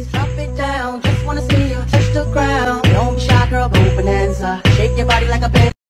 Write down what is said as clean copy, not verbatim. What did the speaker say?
please drop it down. Just wanna see you touch the ground. Don't be shy, girl, go bonanza. Shake your body like a pin.